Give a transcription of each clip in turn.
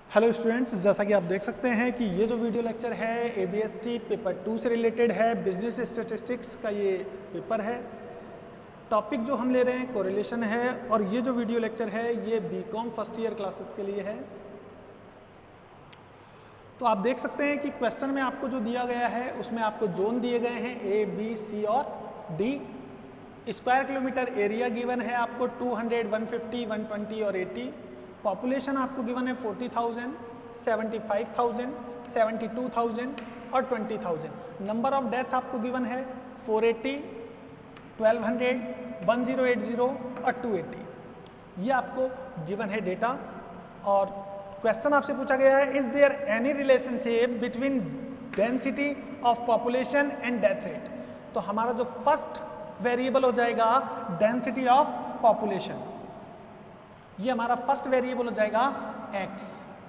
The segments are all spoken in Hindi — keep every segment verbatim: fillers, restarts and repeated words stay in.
हेलो स्टूडेंट्स, जैसा कि आप देख सकते हैं कि ये जो वीडियो लेक्चर है A B S T paper two से रिलेटेड है। बिजनेस स्टैटिस्टिक्स का ये पेपर है। टॉपिक जो हम ले रहे हैं कोरिलेशन है, और ये जो वीडियो लेक्चर है ये B com first year classes के लिए है। तो आप देख सकते हैं कि क्वेश्चन में आपको जो दिया गया है उसमें आपको जोन दिए गए हैं ए, बी, सी और D. Square kilometre area given है आपको two hundred, one fifty, one twenty और एटी। पॉपुलेशन आपको गिवन है forty thousand, seventy five thousand, seventy two thousand और twenty thousand. Number of death आपको गिवन है four eighty, twelve hundred, one zero eight zero और टू एटी। ये आपको गिवन है डेटा। और क्वेश्चन आपसे पूछा गया है, is there any relationship between density of population and death rate. तो हमारा जो फर्स्ट वेरिएबल हो जाएगा डेंसिटी ऑफ पॉपुलेशन। ये हमारा फर्स्ट वेरिएबल हो जाएगा x।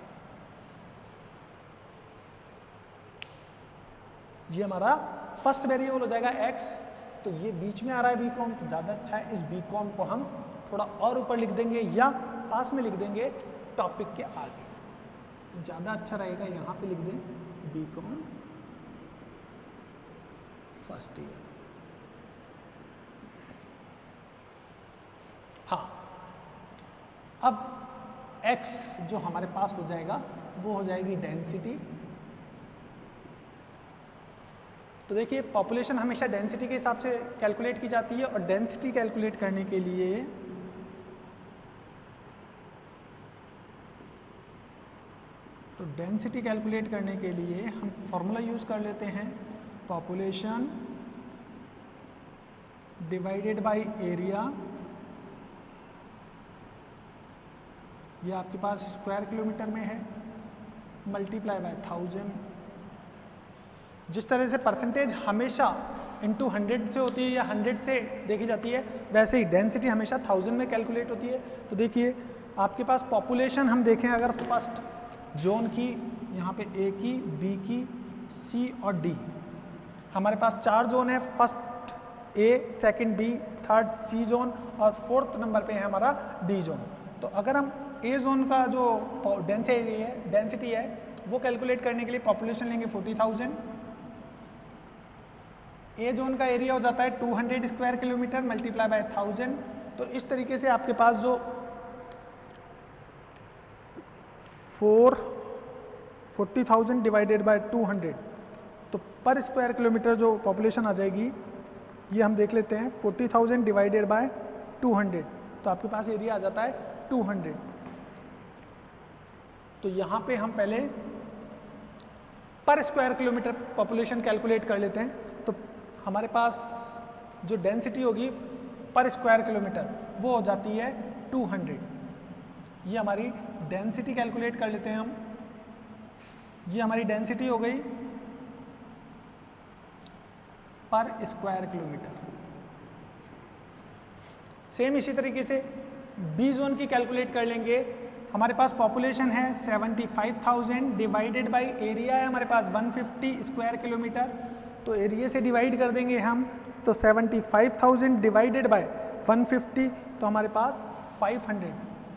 ये हमारा फर्स्ट वेरिएबल हो जाएगा x। तो ये बीच में आ रहा है बी कॉम, तो ज़्यादा अच्छा है। इस बी कॉम को हम थोड़ा और ऊपर लिख देंगे या पास में लिख देंगे टॉपिक के आगे, ज़्यादा अच्छा रहेगा। यहाँ पे लिख दें बी कॉम फर्स्ट ईयर। हाँ, अब x जो हमारे पास हो जाएगा वो हो जाएगी डेंसिटी। तो देखिए, पॉपुलेशन हमेशा डेंसिटी के हिसाब से कैलकुलेट की जाती है, और डेंसिटी कैलकुलेट करने के लिए तो डेंसिटी कैलकुलेट करने के लिए हम फॉर्मूला यूज कर लेते हैं, पॉपुलेशन डिवाइडेड बाय एरिया। ये आपके पास स्क्वायर किलोमीटर में है, मल्टीप्लाई बाय थाउजेंड। जिस तरह से परसेंटेज हमेशा इंटू हंड्रेड से होती है या हंड्रेड से देखी जाती है, वैसे ही डेंसिटी हमेशा थाउजेंड में कैलकुलेट होती है। तो देखिए, आपके पास पॉपुलेशन हम देखें अगर फर्स्ट जोन की, यहाँ पे ए की, बी की, सी और डी, हमारे पास चार जोन है। First A, second B, third C zone और फोर्थ नंबर पे है हमारा डी जोन। तो अगर हम ए जोन का जो डेंसिटी है डेंसिटी है वो कैलकुलेट करने के लिए पॉपुलेशन लेंगे फोर्टी थाउजेंड। ए जोन का एरिया हो जाता है two hundred square kilometre multiply by thousand. तो इस तरीके से आपके पास जो four forty thousand divided by two hundred, तो पर स्क्वायर किलोमीटर जो पॉपुलेशन आ जाएगी, ये हम देख लेते हैं, forty thousand divided by two hundred, तो आपके पास एरिया आ जाता है टू हंड्रेड। तो यहाँ पे हम पहले पर स्क्वायर किलोमीटर पॉपुलेशन कैलकुलेट कर लेते हैं। तो हमारे पास जो डेंसिटी होगी पर स्क्वायर किलोमीटर वो हो जाती है टू हंड्रेड। ये हमारी डेंसिटी कैलकुलेट कर लेते हैं हम। ये हमारी डेंसिटी हो गई पर स्क्वायर किलोमीटर। सेम इसी तरीके से बी जोन की कैलकुलेट कर लेंगे। हमारे पास पॉपुलेशन है seventy five thousand divided by area है हमारे पास वन फिफ्टी स्क्वायर किलोमीटर। तो एरिया से डिवाइड कर देंगे हम, तो seventy five thousand divided by one fifty, तो हमारे पास फाइव हंड्रेड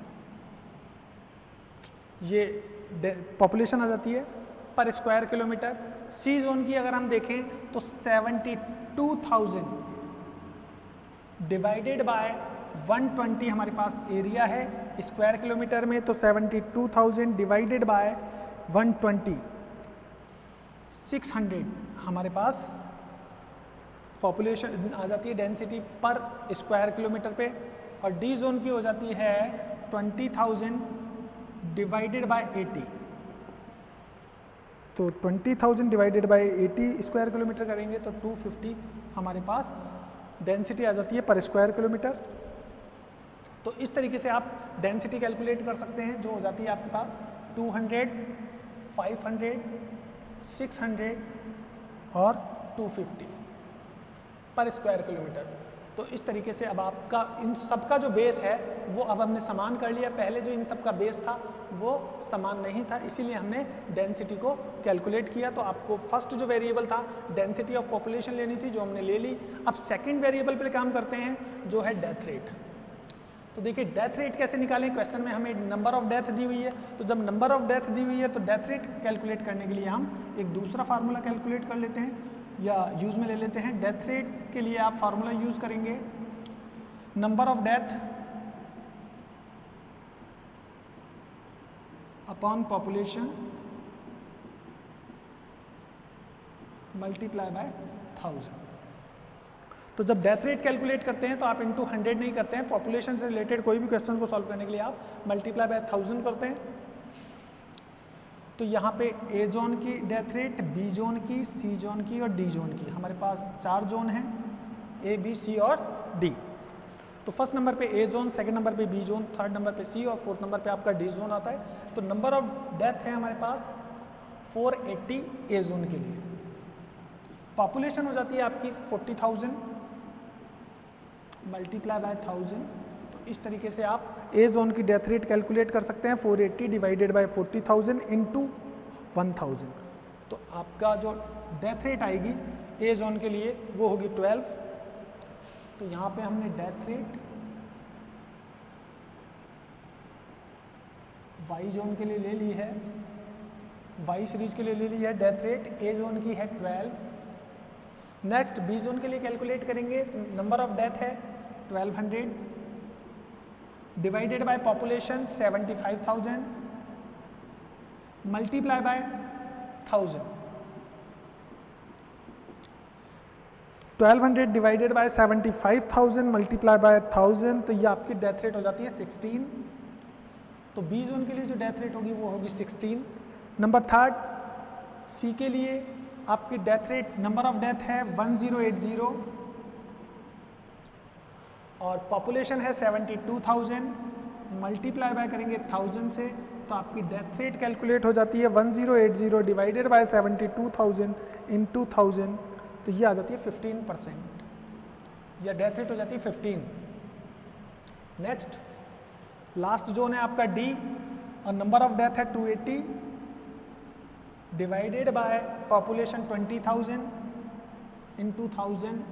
ये पॉपुलेशन आ जाती है पर स्क्वायर किलोमीटर। सी जोन की अगर हम देखें तो seventy two thousand divided by one twenty हमारे पास एरिया है स्क्वायर किलोमीटर में, तो seventy two thousand divided by one twenty, six hundred हमारे पास पॉपुलेशन आ जाती है डेंसिटी पर स्क्वायर किलोमीटर पे। और डी जोन की हो जाती है twenty thousand divided by eighty, तो twenty thousand divided by eighty square kilometre करेंगे तो टू फिफ्टी हमारे पास डेंसिटी आ जाती है पर स्क्वायर किलोमीटर। तो इस तरीके से आप डेंसिटी कैलकुलेट कर सकते हैं, जो हो जाती है आपके पास two hundred, five hundred, six hundred और two fifty per square kilometre. तो इस तरीके से अब आपका इन सब का जो बेस है वो अब हमने समान कर लिया। पहले जो इन सब का बेस था वो समान नहीं था, इसीलिए हमने डेंसिटी को कैलकुलेट किया। तो आपको फर्स्ट जो वेरिएबल था डेंसिटी ऑफ पॉपुलेशन लेनी थी, जो हमने ले ली। अब सेकंड वेरिएबल पे काम करते हैं जो है डेथ रेट। तो देखिए डेथ रेट कैसे निकालें, क्वेश्चन में हमें नंबर ऑफ डेथ दी हुई है, तो जब नंबर ऑफ डेथ दी हुई है तो डेथ रेट कैलकुलेट करने के लिए हम एक दूसरा फार्मूला कैलकुलेट कर लेते हैं या यूज़ में ले लेते हैं। डेथ रेट के लिए आप फार्मूला यूज़ करेंगे number of death upon population multiply by thousand. तो जब डेथ रेट कैलकुलेट करते हैं तो आप इंटू हंड्रेड नहीं करते हैं, पॉपुलेशन से रिलेटेड कोई भी क्वेश्चन को सॉल्व करने के लिए आप मल्टीप्लाई बाय थाउजेंड करते हैं। तो यहाँ पे ए जोन की डेथ रेट, बी जोन की, सी जोन की और डी जोन की, हमारे पास चार जोन हैं ए बी सी और डी। तो फर्स्ट नंबर पे ए जोन, सेकंड नंबर पे बी जोन, थर्ड नंबर पे सी और फोर्थ नंबर पे आपका डी जोन आता है। तो नंबर ऑफ डेथ है हमारे पास फोर एट्टी ए जोन के लिए। पॉपुलेशन हो जाती है आपकी forty thousand multiply by thousand. तो इस तरीके से आप ए जोन की डेथ रेट कैलकुलेट कर सकते हैं, four eighty divided by forty thousand into one thousand. तो आपका जो डेथ रेट आएगी ए जोन के लिए वो होगी ट्वेल्व। तो यहाँ पे हमने डेथ रेट वाई जोन के लिए ले ली है, वाई सीरीज के लिए ले ली है डेथ रेट, ए जोन की है ट्वेल्व। नेक्स्ट बी जोन के लिए कैलकुलेट करेंगे, तो नंबर ऑफ डेथ है twelve hundred divided by population seventy five thousand multiply by thousand. Twelve hundred divided by seventy five thousand multiply by thousand, तो ये आपकी डेथ रेट हो जाती है सिक्सटीन। तो बी जोन के लिए जो डेथ रेट होगी वो होगी सिक्सटीन। नंबर थर्ड सी के लिए आपकी death rate, number of death है वन ज़ीरो एट ज़ीरो और पॉपुलेशन है seventy two thousand, multiply by करेंगे थाउजेंड से, तो आपकी डेथ रेट कैलकुलेट हो जाती है one zero eight zero divided by seventy two thousand into thousand. तो ये आ जाती है फिफ्टीन परसेंट, या डेथ रेट हो जाती है फिफ्टीन। नेक्स्ट लास्ट जोन है आपका डी और नंबर ऑफ डेथ है two eighty divided by population twenty thousand into thousand.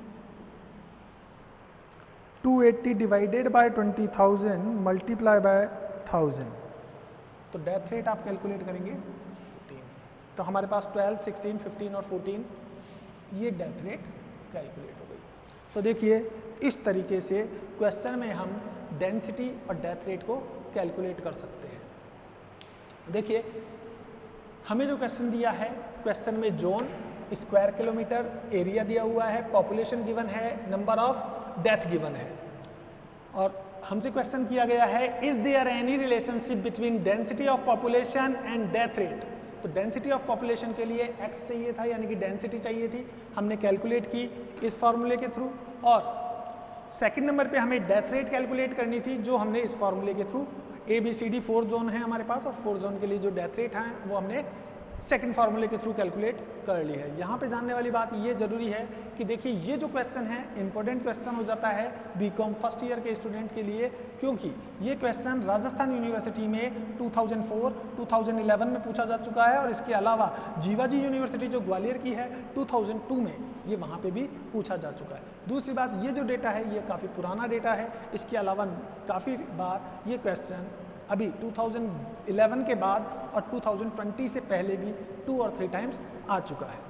Two eighty divided by twenty thousand multiply by thousand. तो डेथ रेट आप कैलकुलेट करेंगे फोर्टीन। तो हमारे पास ट्वेल्व, सिक्सटीन, फिफ्टीन और fourteen death rate rate calculate हो गई। तो देखिए इस तरीके से क्वेश्चन में हम डेंसिटी और डेथ रेट को कैलकुलेट कर सकते हैं। देखिए हमें जो क्वेश्चन दिया है, क्वेश्चन में जोन, स्क्वायर किलोमीटर एरिया दिया हुआ है, पॉपुलेशन गिवन है, नंबर ऑफ डेथ गिवन है और हमसे क्वेश्चन किया गया है is there any relationship between density of population and death rate. तो डेंसिटी ऑफ पॉपुलेशन के लिए एक्स चाहिए था, यानी कि डेंसिटी चाहिए थी, हमने कैलकुलेट की इस फॉर्मूले के थ्रू। और सेकंड नंबर पे हमें डेथ रेट कैलकुलेट करनी थी, जो हमने इस फॉर्मूले के through, A B C D four zone है हमारे पास और फोर जोन के लिए जो डेथ रेट है वो हमने सेकंड फार्मूले के थ्रू कैलकुलेट कर ली है। यहाँ पे जानने वाली बात ये जरूरी है कि देखिए ये जो क्वेश्चन है इंपॉर्टेंट क्वेश्चन हो जाता है बीकॉम फर्स्ट ईयर के स्टूडेंट के लिए, क्योंकि ये क्वेश्चन राजस्थान यूनिवर्सिटी में two thousand four, two thousand eleven में पूछा जा चुका है और इसके अलावा जीवाजी यूनिवर्सिटी जो ग्वालियर की है टू थाउजेंड टू में ये वहाँ पे भी पूछा जा चुका है। दूसरी बात, ये जो डेटा है ये काफ़ी पुराना डेटा है, इसके अलावा काफ़ी बार ये क्वेश्चन अभी टू थाउजेंड इलेवन के बाद और टू थाउजेंड ट्वेंटी से पहले भी टू और थ्री टाइम्स आ चुका है।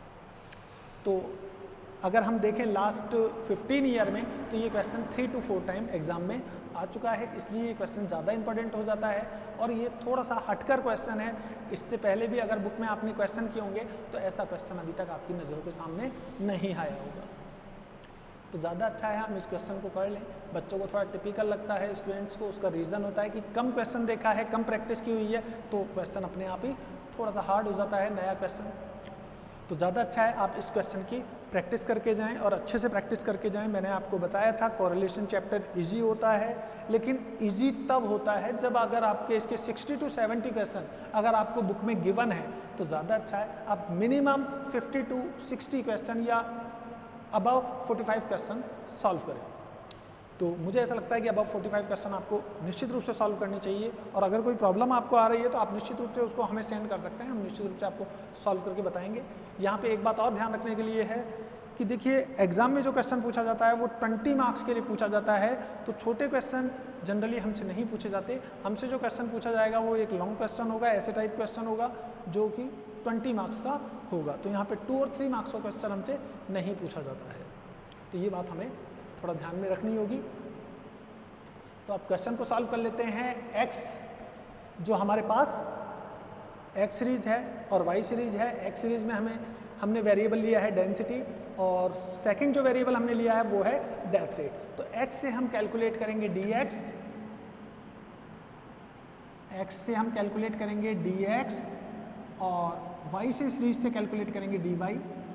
तो अगर हम देखें लास्ट फिफ्टीन ईयर में तो ये question three two four time exam में आ चुका है, इसलिए ये क्वेश्चन ज़्यादा इंपॉर्टेंट हो जाता है और ये थोड़ा सा हटकर क्वेश्चन है। इससे पहले भी अगर बुक में आपने क्वेश्चन किए होंगे तो ऐसा क्वेश्चन अभी तक आपकी नज़रों के सामने नहीं आया होगा। तो ज़्यादा अच्छा है हम इस क्वेश्चन को कर लें। बच्चों को थोड़ा टिपिकल लगता है स्टूडेंट्स को, उसका रीज़न होता है कि कम क्वेश्चन देखा है, कम प्रैक्टिस की हुई है, तो क्वेश्चन अपने आप ही थोड़ा सा हार्ड हो जाता है नया क्वेश्चन। तो ज़्यादा अच्छा है आप इस क्वेश्चन की प्रैक्टिस करके जाएं और अच्छे से प्रैक्टिस करके जाएं। मैंने आपको बताया था कोरिलेशन चैप्टर इजी होता है, लेकिन इजी तब होता है जब अगर आपके इसके सिक्सटी टू सेवेंटी क्वेश्चन अगर आपको बुक में गिवन है तो ज़्यादा अच्छा है आप minimum fifty to sixty question या above forty five question solve करें। तो मुझे ऐसा लगता है कि अबव फोर्टी फाइव क्वेश्चन आपको निश्चित रूप से सॉल्व करनी चाहिए और अगर कोई प्रॉब्लम आपको आ रही है तो आप निश्चित रूप से उसको हमें सेंड कर सकते हैं, हम निश्चित रूप से आपको सॉल्व करके बताएंगे। यहाँ पे एक बात और ध्यान रखने के लिए है कि देखिए एग्जाम में जो क्वेश्चन पूछा जाता है वो ट्वेंटी मार्क्स के लिए पूछा जाता है, तो छोटे क्वेश्चन जनरली हमसे नहीं पूछे जाते। हमसे जो क्वेश्चन पूछा जाएगा वो एक लॉन्ग क्वेश्चन होगा, ऐसे टाइप क्वेश्चन होगा जो कि ट्वेंटी मार्क्स का होगा। तो यहाँ पे टू और थ्री मार्क्स का क्वेश्चन हमसे नहीं पूछा जाता है, तो ये बात हमें थोड़ा ध्यान में रखनी होगी। तो अब क्वेश्चन को सॉल्व कर लेते हैं। एक्स जो हमारे पास एक्स सीरीज है और वाई सीरीज है। एक्स सीरीज में हमें हमने वेरिएबल लिया है डेंसिटी और सेकंड जो वेरिएबल हमने लिया है वो है डेथ रेट। तो x से हम कैलकुलेट करेंगे dx, x से हम कैलकुलेट करेंगे dx और y से सीरीज से कैलकुलेट करेंगे dy।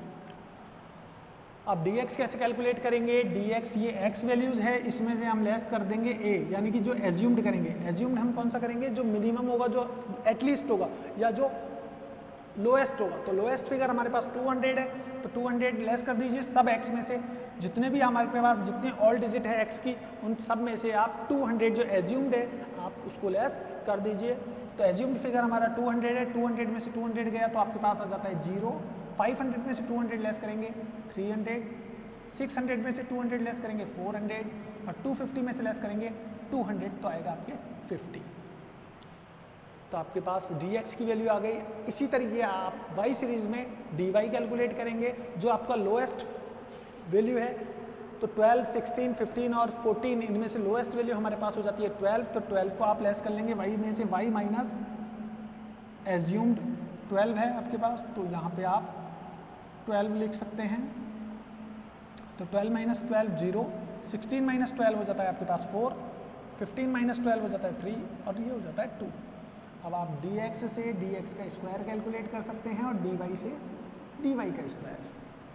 अब dx कैसे कैलकुलेट करेंगे? dx ये x वैल्यूज है, इसमें से हम लेस कर देंगे a, यानी कि जो एज्यूम्ड करेंगे। एज्यूम्ड हम कौन सा करेंगे? जो मिनिमम होगा, जो एटलीस्ट होगा या जो लोएस्ट होगा। तो लोएस्ट फिगर हमारे पास टू हंड्रेड है, तो टू हंड्रेड लेस कर दीजिए सब x में से। जितने भी हमारे पास जितने ऑल डिजिट है x की, उन सब में से आप टू हंड्रेड जो एज्यूम्ड है आप उसको लेस कर दीजिए। तो एज्यूम्ड फिगर हमारा टू हंड्रेड है, टू हंड्रेड में से टू हंड्रेड गया तो आपके पास आ जाता है जीरो। फाइव हंड्रेड में से टू हंड्रेड लेस करेंगे थ्री हंड्रेड, सिक्स हंड्रेड में से टू हंड्रेड लेस करेंगे फोर हंड्रेड और टू फिफ्टी में से लेस करेंगे टू हंड्रेड, तो आएगा आपके फिफ्टी। तो आपके पास dx की वैल्यू आ गई। इसी तरीके आप y सीरीज में dy कैलकुलेट करेंगे, जो आपका लोएस्ट वैल्यू है। तो ट्वेल्व, सिक्सटीन, फिफ्टीन और फोर्टीन, इनमें से लोएस्ट वैल्यू हमारे पास हो जाती है ट्वेल्व। तो ट्वेल्व को आप लेस कर लेंगे y में से, y माइनस एज्यूम्ड ट्वेल्व है आपके पास, तो यहाँ पे आप ट्वेल्व लिख सकते हैं। तो twelve minus twelve zero, sixteen minus twelve हो जाता है आपके पास फोर, फिफ्टीन माइनस ट्वेल्व हो जाता है थ्री और ये हो जाता है टू। अब आप dx से dx का स्क्वायर कैलकुलेट कर सकते हैं और dy से dy का स्क्वायर।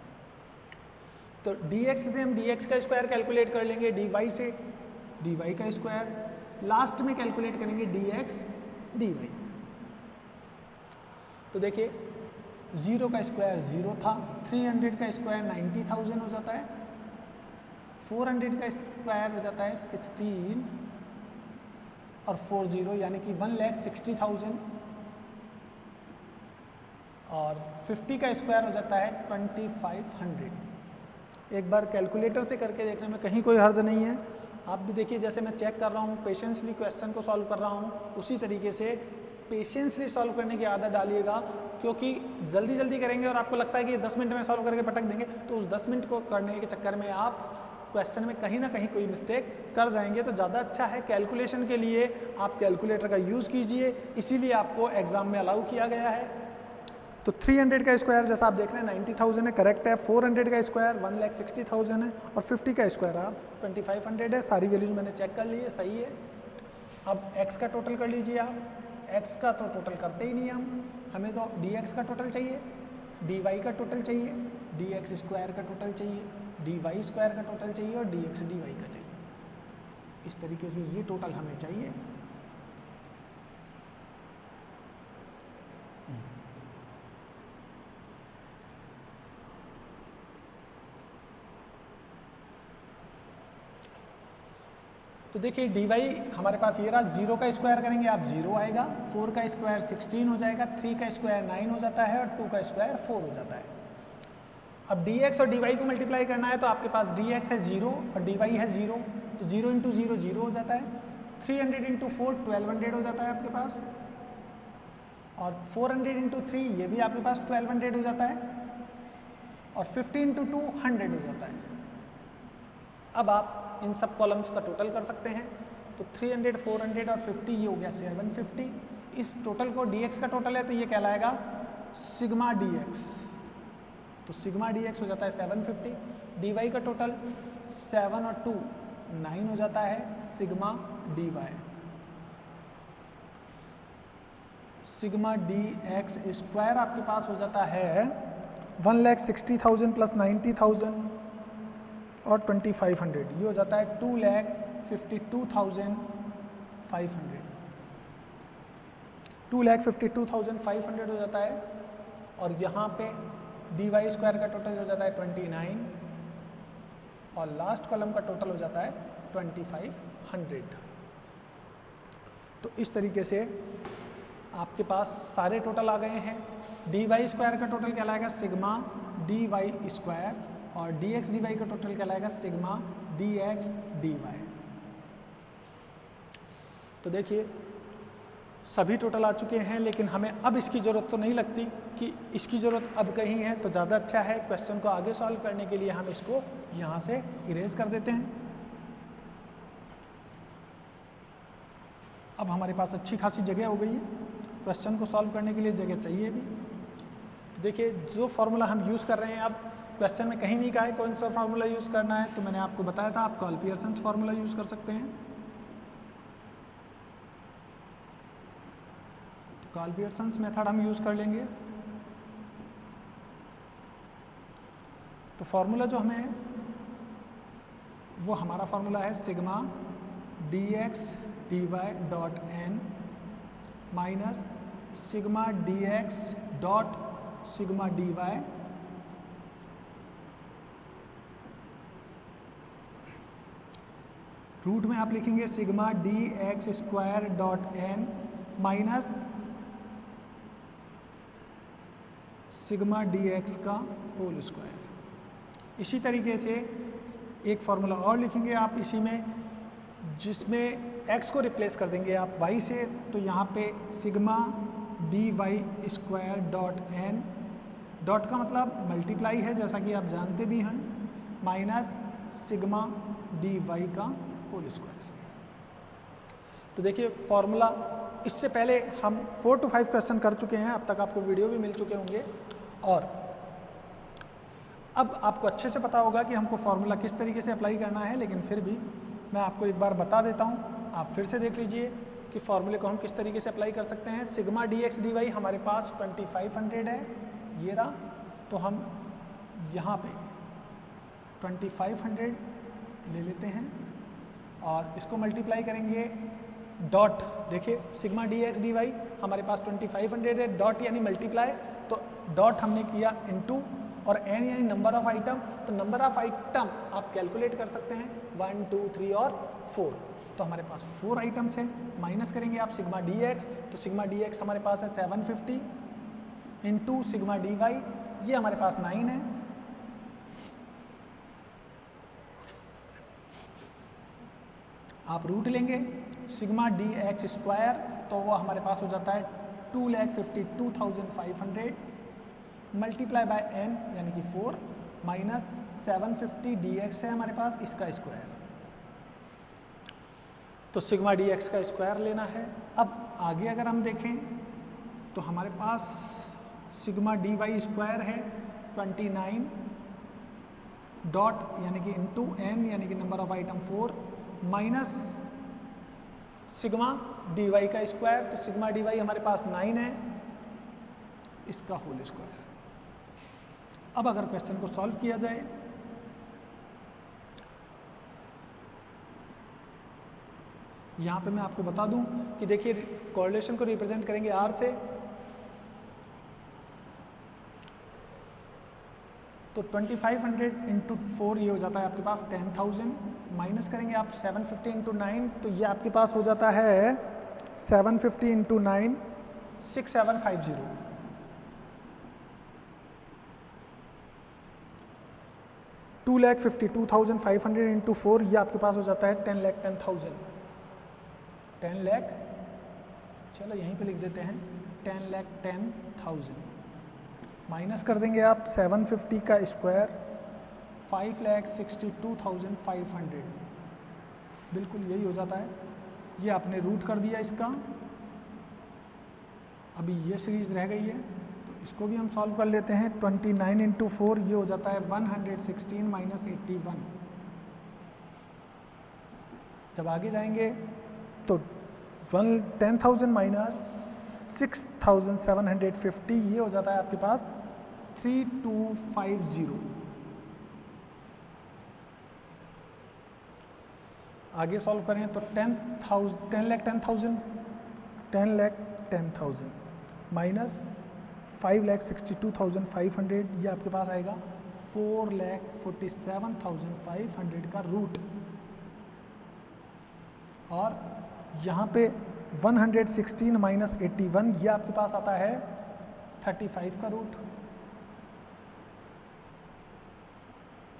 तो dx से हम dx का स्क्वायर कैलकुलेट कर लेंगे, dy से dy का स्क्वायर, लास्ट में कैलकुलेट करेंगे dx dy। तो देखिए जीरो का स्क्वायर जीरो था, थ्री हंड्रेड का स्क्वायर नाइन्टी थाउजेंड हो जाता है, फोर हंड्रेड का स्क्वायर हो जाता है सिक्सटीन और फोर जीरो यानी कि वन लैख सिक्सटी थाउजेंड और फिफ्टी का स्क्वायर हो जाता है ट्वेंटी फाइव हंड्रेड। एक बार कैलकुलेटर से करके देखने में कहीं कोई हर्ज नहीं है। आप भी देखिए, जैसे मैं चेक कर रहा हूँ, पेशेंसली क्वेश्चन को सॉल्व कर रहा हूँ, उसी तरीके से पेशेंसली सॉल्व करने की आदत डालिएगा, क्योंकि जल्दी जल्दी करेंगे और आपको लगता है कि दस मिनट में सॉल्व करके पटक देंगे, तो उस दस मिनट को करने के चक्कर में आप क्वेश्चन में कहीं ना कहीं कोई मिस्टेक कर जाएंगे। तो ज़्यादा अच्छा है कैलकुलेशन के लिए आप कैलकुलेटर का यूज़ कीजिए, इसीलिए आपको एग्जाम में अलाउ किया गया है। तो थ्री हंड्रेड का स्क्वायर जैसा आप देख रहे हैं नाइन्टी थाउजेंड है, करेक्ट है। फोर हंड्रेड का square one lakh sixty thousand है और फिफ्टी का स्क्वायर आप ट्वेंटी फाइव हंड्रेड है। सारी वैल्यूज मैंने चेक कर ली है, सही है। अब एक्स का टोटल कर लीजिए आप। एक्स का तो टोटल करते ही नहीं हम, हमें तो डी एक्स का टोटल चाहिए, डी वाई का टोटल चाहिए, डी एक्स स्क्वायर का टोटल चाहिए, डी वाई स्क्वायर का टोटल चाहिए और डी एक्स डी वाई का चाहिए। इस तरीके से ये टोटल हमें चाहिए। तो देखिए डी वाई हमारे पास ये रहा, जीरो का स्क्वायर करेंगे आप जीरो आएगा, फोर का स्क्वायर सिक्सटीन हो जाएगा, थ्री का स्क्वायर नाइन हो जाता है और टू का स्क्वायर फोर हो जाता है। अब dx और dy को मल्टीप्लाई करना है तो आपके पास dx है जीरो और dy है जीरो, तो जीरो इंटू जीरो जीरो हो जाता है। Three hundred into four twelve hundred हो जाता है आपके पास, और फोर हंड्रेड इंटू थ्री ये भी आपके पास ट्वेल्व हंड्रेड हो जाता है, और फिफ्टी इंटू टू हंड्रेड हो जाता है। अब आप इन सब कॉलम्स का टोटल कर सकते हैं, तो थ्री हंड्रेड, फोर हंड्रेड और फिफ्टी ये हो गया सेवन फिफ्टी। इस टोटल को dx का टोटल है तो ये कहलाएगा सिग्मा dx, तो सिग्मा dx हो जाता है सेवन फिफ्टी। dy का टोटल सेवन और टू नाइन हो जाता है, sigma dy। Sigma dx square आपके पास हो जाता है one lakh sixty thousand plus ninety thousand और ट्वेंटी फाइव हंड्रेड, ये हो जाता है two lakh fifty two thousand five hundred. Two lakh fifty two thousand five hundred हो जाता है, और यहाँ पे डी वाई स्क्वायर का टोटल हो जाता है ट्वेंटी नाइन और लास्ट कॉलम का टोटल हो जाता है ट्वेंटी फाइव हंड्रेड। तो इस तरीके से आपके पास सारे टोटल आ गए हैं। डी वाई स्क्वायर का टोटल कहलाएगा सिग्मा डी वाई स्क्वायर और डी एक्स डी वाई का टोटल कहलाएगा sigma D X D Y. तो देखिए सभी टोटल आ चुके हैं, लेकिन हमें अब इसकी ज़रूरत तो नहीं लगती कि इसकी ज़रूरत अब कहीं है, तो ज़्यादा अच्छा है क्वेश्चन को आगे सॉल्व करने के लिए हम इसको यहाँ से इरेज कर देते हैं। अब हमारे पास अच्छी खासी जगह हो गई है, क्वेश्चन को सॉल्व करने के लिए जगह चाहिए भी। तो देखिए जो फार्मूला हम यूज़ कर रहे हैं, अब क्वेश्चन में कहीं नहीं कहा है कौन सा फार्मूला यूज़ करना है, तो मैंने आपको बताया था आप कॉल-पियर्सन फार्मूला यूज़ कर सकते हैं। तो कॉल-पियर्सन मेथड हम यूज़ कर लेंगे। तो फार्मूला जो हमें वो हमारा फार्मूला है sigma D X D Y dot N minus sigma D X dot sigma D Y root में आप लिखेंगे sigma D X square dot N minus sigma D X का होल स्क्वायर। इसी तरीके से एक फार्मूला और लिखेंगे आप इसी में, जिसमें x को रिप्लेस कर देंगे आप y से, तो यहाँ पे sigma D Y square dot N, dot का मतलब मल्टीप्लाई है जैसा कि आप जानते भी हैं, माइनस सिग्मा डी वाई का होल स्क्वायर। तो देखिए फॉर्मूला, इससे पहले हम फोर टू फाइव क्वेश्चन कर चुके हैं, अब तक आपको वीडियो भी मिल चुके होंगे, और अब आपको अच्छे से पता होगा कि हमको फार्मूला किस तरीके से अप्लाई करना है। लेकिन फिर भी मैं आपको एक बार बता देता हूँ, आप फिर से देख लीजिए कि फार्मूले को हम किस तरीके से अप्लाई कर सकते हैं। Sigma D X D Y हमारे पास ट्वेंटी फाइव हंड्रेड है, ये रहा, तो हम यहाँ पे ट्वेंटी फाइव हंड्रेड ले लेते हैं और इसको मल्टीप्लाई करेंगे डॉट। देखिए sigma D X D Y हमारे पास ट्वेंटी फाइव हंड्रेड है, डॉट यानी मल्टीप्लाई, तो डॉट हमने किया इनटू, और एन यानी नंबर ऑफ आइटम, तो नंबर ऑफ आइटम आप कैलकुलेट कर सकते हैं, वन टू थ्री और फोर, तो हमारे पास फोर आइटम्स हैं। माइनस करेंगे आप सिग्मा डी एक्स, तो सिग्मा डी एक्स हमारे पास है seven fifty into sigma D Y, ये हमारे पास नाइन है, आप रूट लेंगे सिग्मा डी एक्स स्क्वायर, तो वो हमारे पास हो जाता है two lakh fifty two thousand five hundred multiply by N यानी कि four, minus seven fifty D X है हमारे पास, इसका स्क्वायर, तो सिग्मा डी एक्स का स्क्वायर लेना है। अब आगे अगर हम देखें तो हमारे पास सिग्मा डी वाई स्क्वायर है ट्वेंटी नाइन डॉट यानी कि इंटू एन यानी कि number of item four, minus sigma D Y का स्क्वायर, तो सिग्मा डी वाई हमारे पास नाइन है, इसका होल स्क्वायर। अब अगर क्वेश्चन को सॉल्व किया जाए, यहाँ पे मैं आपको बता दूं कि देखिए कोरिलेशन को रिप्रेजेंट करेंगे आर से, तो twenty five hundred into four ये हो जाता है आपके पास टेन थाउजेंड, माइनस करेंगे आप सेवन फिफ्टी इंटू नाइन, तो ये आपके पास हो जाता है seven fifty into nine six seven five zero, two lakh fifty two thousand five hundred into four, ये आपके पास हो जाता है ten lakh ten thousand, ten lakh, चलो यहीं पे लिख देते हैं ten lakh ten thousand, minus कर देंगे आप सेवन फिफ्टी का square, five lakh sixty two thousand five hundred, बिल्कुल यही हो जाता है। ये आपने रूट कर दिया इसका, अभी ये सीरीज रह गई है, तो इसको भी हम सॉल्व कर लेते हैं। ट्वेंटी नाइन इंटू फोर ये हो जाता है one hundred sixteen minus eighty one, जब आगे जाएंगे तो one ten thousand minus six thousand seven hundred fifty, ये हो जाता है आपके पास थ्री टू फाइव जीरो। आगे सॉल्व करें तो ten thousand ten lakh ten thousand ten lakh ten thousand minus five lakh sixty two thousand five hundred, ये आपके पास आएगा four lakh forty seven thousand five hundred का रूट, और यहाँ पे one hundred sixteen minus eighty one, ये आपके पास आता है थर्टी फाइव का root.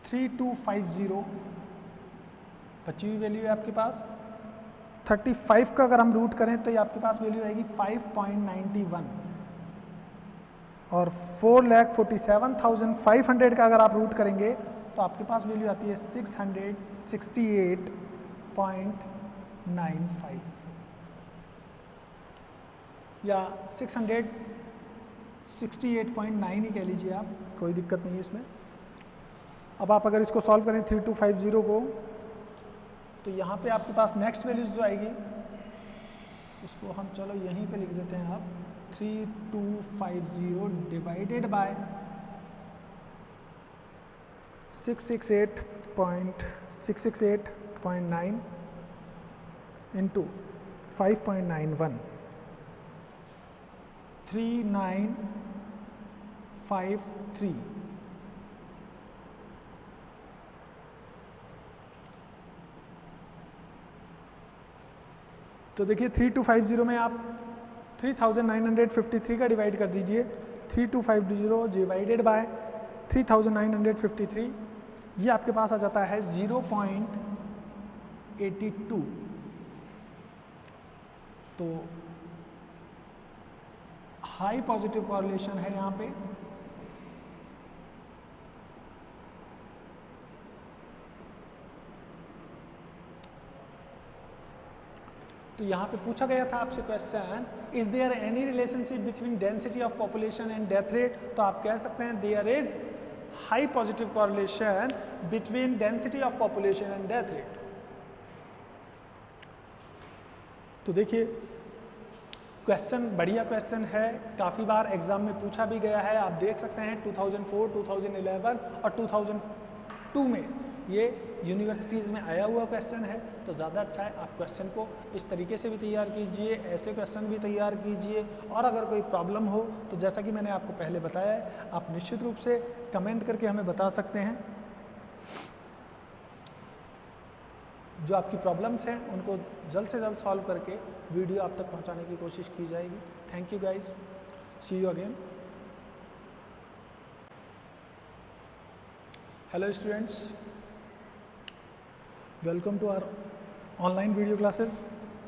Three two five zero बची हुई वैल्यू है आपके पास। थर्टी फाइव का अगर हम रूट करें तो ये आपके पास वैल्यू आएगी फाइव पॉइंट नाइन्टी वन, और four lakh forty seven thousand five hundred का अगर आप रूट करेंगे तो आपके पास वैल्यू आती है six hundred sixty eight point nine five या six hundred sixty eight point nine ही कह लीजिए आप, कोई दिक्कत नहीं है इसमें। अब आप अगर इसको सॉल्व करें थ्री टू फाइव ज़ीरो को, तो यहाँ पे आपके पास नेक्स्ट वैल्यूज जो आएगी उसको हम चलो यहीं पे लिख देते हैं आप, three two five zero divided by six six eight point six six eight point nine into five point nine one, three nine five three. तो देखिए थ्री टू फाइव ज़ीरो में आप three thousand nine hundred fifty three का डिवाइड कर दीजिए, three two five zero divided by three thousand nine hundred fifty three, ये आपके पास आ जाता है ज़ीरो पॉइंट एटी टू। तो हाई पॉजिटिव कॉरिलेशन है यहाँ पे। तो यहाँ पे पूछा गया था आपसे question, is there any relationship between density of population and death rate, तो आप कह सकते हैं there is high positive correlation between density of population and death rate. तो देखिए क्वेश्चन बढ़िया क्वेश्चन है, काफ़ी बार एग्जाम में पूछा भी गया है। आप देख सकते हैं two thousand four, two thousand eleven और टू थाउजेंड टू में ये यूनिवर्सिटीज़ में आया हुआ क्वेश्चन है। तो ज़्यादा अच्छा है आप क्वेश्चन को इस तरीके से भी तैयार कीजिए, ऐसे क्वेश्चन भी तैयार कीजिए, और अगर कोई प्रॉब्लम हो तो जैसा कि मैंने आपको पहले बताया है, आप निश्चित रूप से कमेंट करके हमें बता सकते हैं। जो आपकी प्रॉब्लम्स हैं उनको जल्द से जल्द सॉल्व करके वीडियो आप तक पहुंचाने की कोशिश की जाएगी। Thank you guys, see you again. Hello students, welcome to our online video classes.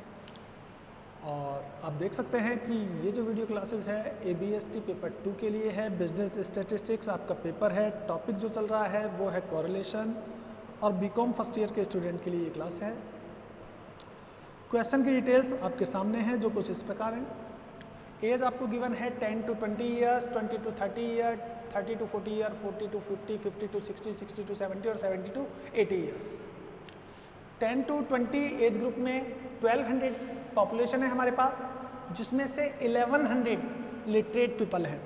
और आप देख सकते हैं कि ये जो वीडियो क्लासेस है A B S T paper two के लिए है, बिजनेस स्टैटिस्टिक्स आपका पेपर है। टॉपिक जो चल रहा है वो है कोरिलेशन, और बीकॉम फर्स्ट ईयर के स्टूडेंट के लिए ये क्लास है। क्वेश्चन की डिटेल्स आपके सामने हैं जो कुछ इस प्रकार हैं। एज आपको गिवन है ten to twenty years, twenty to thirty year, thirty to forty year, forty to fifty, fifty to sixty, sixty to seventy और seventy to eighty years. Ten to twenty age group में ट्वेल्व हंड्रेड पॉपुलेशन है हमारे पास, जिसमें से इलेवन हंड्रेड लिटरेट पीपल हैं।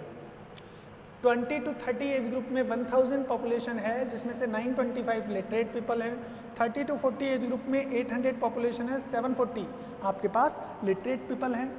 Twenty to thirty age group में वन थाउजेंड पॉपुलेशन है, जिसमें से nine twenty five literate people हैं। Thirty to forty as group में एट हंड्रेड पॉपुलेशन है, सेवन फोर्टी आपके पास लिटरेट पीपल हैं।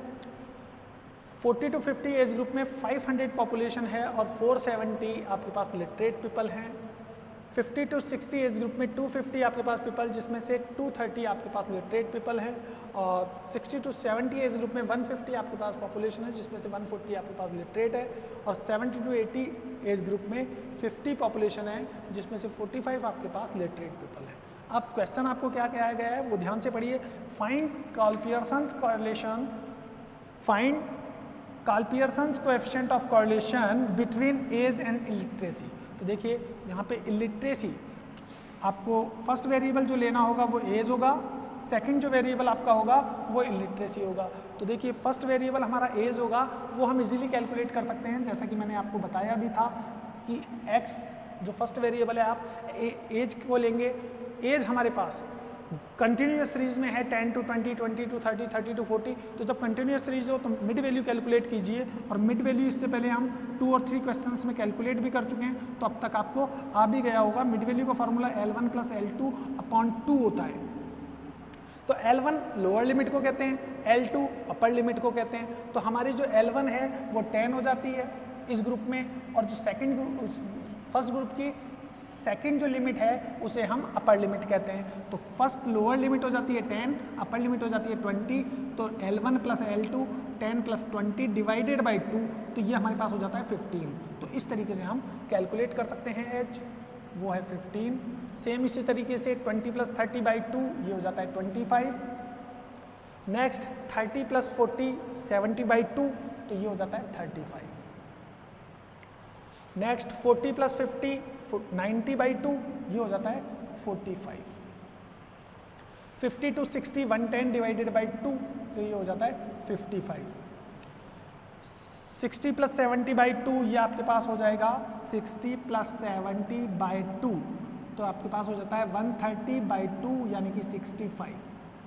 Forty to fifty age group में फाइव हंड्रेड पॉपुलेशन है और फोर सेवेंटी आपके पास लिटरेट पीपल हैं। Fifty to sixty age group में टू फिफ्टी आपके पास पीपल, जिसमें से टू थर्टी आपके पास लिटरेट पीपल हैं। और sixty to seventy age group में वन फिफ्टी आपके पास पॉपुलेशन है, जिसमें से वन फोर्टी आपके पास लिटरेट है। और seventy to eighty age group में फिफ्टी पॉपुलेशन है, जिसमें से फोर्टी फाइव आपके पास लिटरेट पीपल है। अब क्वेश्चन आपको क्या कहा गया है वो ध्यान से पढ़िए। Find Karl Pearson's correlation, find Karl Pearson's coefficient of correlation between age and illiteracy. तो देखिए यहाँ पे इलिटरेसी आपको फर्स्ट वेरिएबल जो लेना होगा वो एज होगा, सेकंड जो वेरिएबल आपका होगा वो इलिटरेसी होगा। तो देखिए फर्स्ट वेरिएबल हमारा एज होगा, वो हम इजीली कैलकुलेट कर सकते हैं, जैसा कि मैंने आपको बताया भी था कि एक्स जो फर्स्ट वेरिएबल है आप एज को लेंगे। एज हमारे पास कंटिन्यूस सीरीज में है ten to twenty, twenty to thirty, thirty to forty. तो जब कंटिन्यूस सीरीज हो तो मिड वैल्यू कैलकुलेट कीजिए, और मिड वैल्यू इससे पहले हम टू और थ्री क्वेश्चंस में कैलकुलेट भी कर चुके हैं, तो अब तक आपको आ भी गया होगा। मिड वैल्यू का formula L one plus L two upon two होता है। तो एल वन लोअर लिमिट को कहते हैं, एल टू अपर लिमिट को कहते हैं। तो हमारी जो एल वन है वो टेन हो जाती है इस ग्रुप में, और जो सेकेंड फर्स्ट ग्रुप की सेकंड जो लिमिट है उसे हम अपर लिमिट कहते हैं। तो फर्स्ट लोअर लिमिट हो जाती है टेन, अपर लिमिट हो जाती है ट्वेंटी। तो L one plus L two, ten plus twenty divided by two, तो ये हमारे पास हो जाता है फिफ्टीन। तो इस तरीके से हम कैलकुलेट कर सकते हैं एज। वो है फिफ्टीन। सेम इसी तरीके से twenty plus thirty by two ये हो जाता है twenty five. Next thirty plus forty seventy by two तो ये हो जाता है thirty five. Next forty plus fifty ninety by two ये हो जाता है forty five. Fifty to sixty one ten divided by two तो ये हो जाता है fifty five. Sixty plus seventy by two ये आपके पास हो जाएगा sixty plus seventy by two तो आपके पास हो जाता है वन थर्टी बाई टू यानी कि सिक्सटी फाइव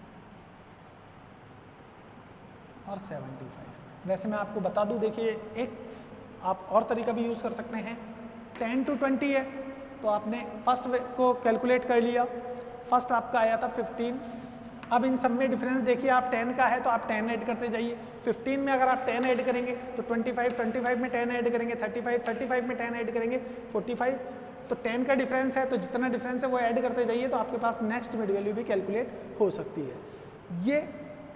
और सेवेंटी फाइव। वैसे मैं आपको बता दूं, देखिए एक आप और तरीका भी यूज़ कर सकते हैं। टेन टू ट्वेंटी है तो आपने फर्स्ट को कैलकुलेट कर लिया, फर्स्ट आपका आया था फिफ्टीन। अब इन सब में डिफरेंस देखिए, आप टेन का है तो आप टेन ऐड करते जाइए। फिफ्टीन में अगर आप टेन ऐड करेंगे तो ट्वेंटी फाइव, ट्वेंटी फाइव में टेन ऐड करेंगे थर्टी फाइव, थर्टी फाइव में टेन ऐड करेंगे फोर्टी फाइव। तो टेन का डिफरेंस है तो जितना डिफरेंस है वो ऐड करते जाइए तो आपके पास नेक्स्ट मिड वैल्यू भी कैलकुलेट हो सकती है। ये